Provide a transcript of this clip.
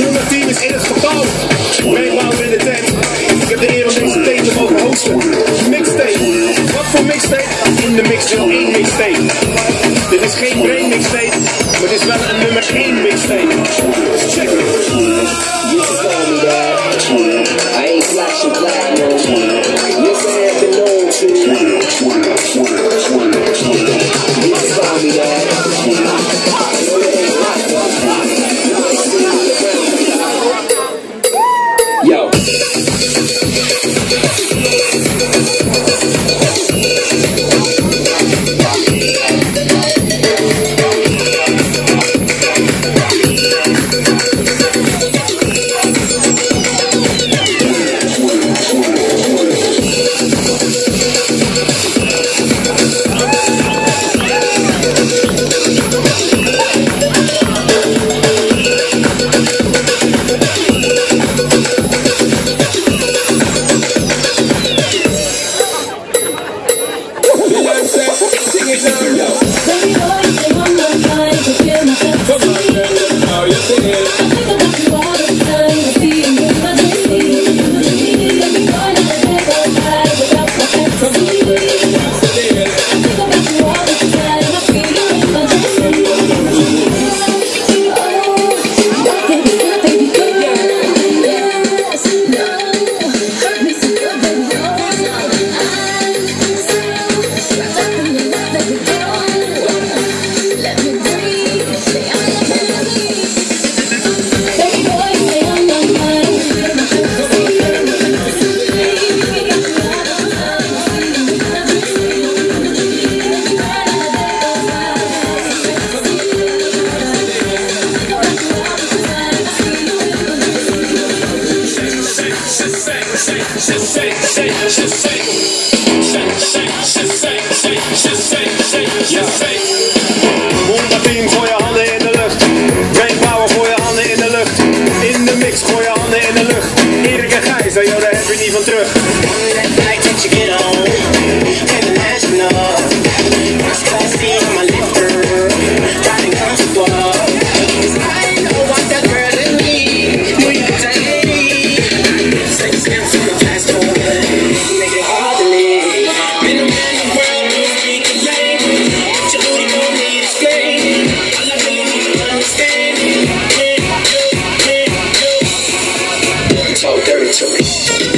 nummer 10 is in het gebouw. Meebouwen in de tent. Ik heb de eer om deze tape te mogen hosten. Mixtape. Wat voor mixtape? In de mix 01 mixtape. Dit is geen brain mixtape, maar het is wel een nummer 1 mixtape. Check it. You can call me that. I ain't flashing platinum. Yes, I have been known to. You can call me that. Yo. Team, gooi je handen in de lucht. Brainpower, gooi je handen in de lucht. In de mix, gooi je handen in de lucht. Erik en Gijs, daar heb je niet van terug. Talk dirty to me.